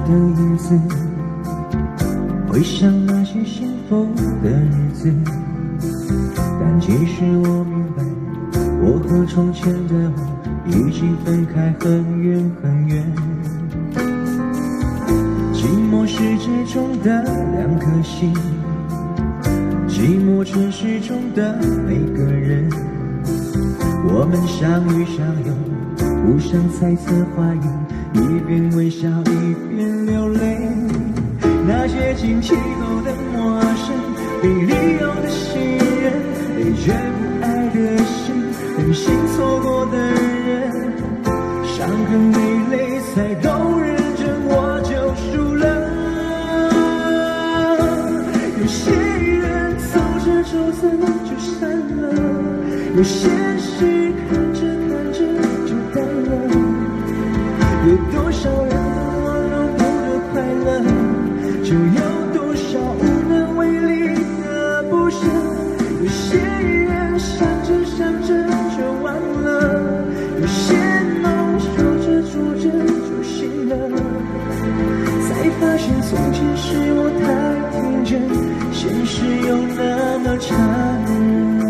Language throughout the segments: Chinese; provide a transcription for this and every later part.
的影子，回想那些幸福的日子，但其实我明白，我和从前的我已经分开很远很远。寂寞世界中的两颗心，寂寞城市中的每个人，我们相遇相拥，互相猜测怀疑，一边微笑一边流泪。那些惊奇后的陌生，被利用的信任，被却不爱的心，任性错过的人，伤痕累累才都认真，我就输了。有些人走着走着就散了，有些事看着看着就淡了，有多少人能忘了不得快乐，就有多少无能为力的不舍。有些人想着想着就忘了，有些梦说着说着就醒了，才发现从前是我太天真，现实又那么残忍。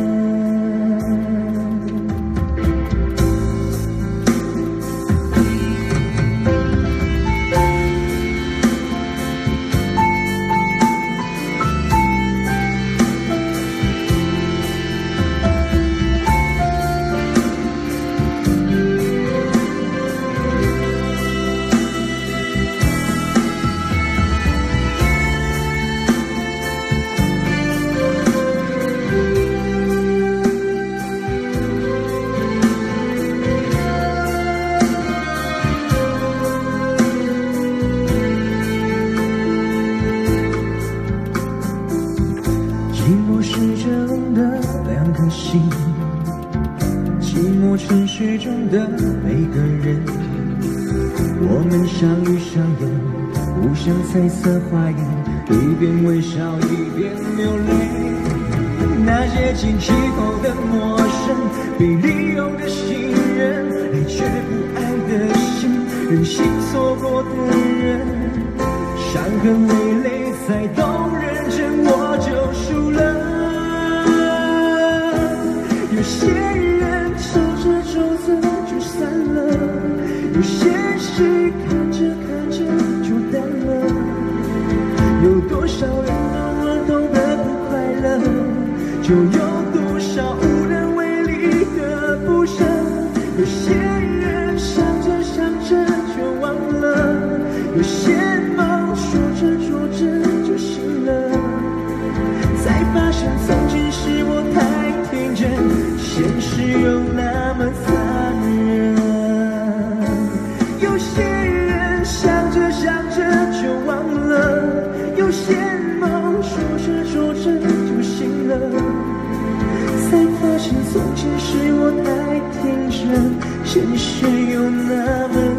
寂寞是真的两颗心，寂寞城市中的每个人，我们相遇相拥，互相猜测怀疑，一边微笑一边流泪。那些惊奇后的陌生，被利用的信任，爱却不爱的心，任性错过的人，伤痕累累才都认真，我就输了。有些人走着走着就散了，有些事看着看着就淡了，有多少人懂了懂得不快乐，就有多少无能为力的不舍。有些人想着想着就忘了，有些梦说着说着就醒了，才发现从前是我太天真，现实又那么残忍。有些人想着想着就忘了，有些梦说着说着就醒了，才发现从前是我太天真，现实又那么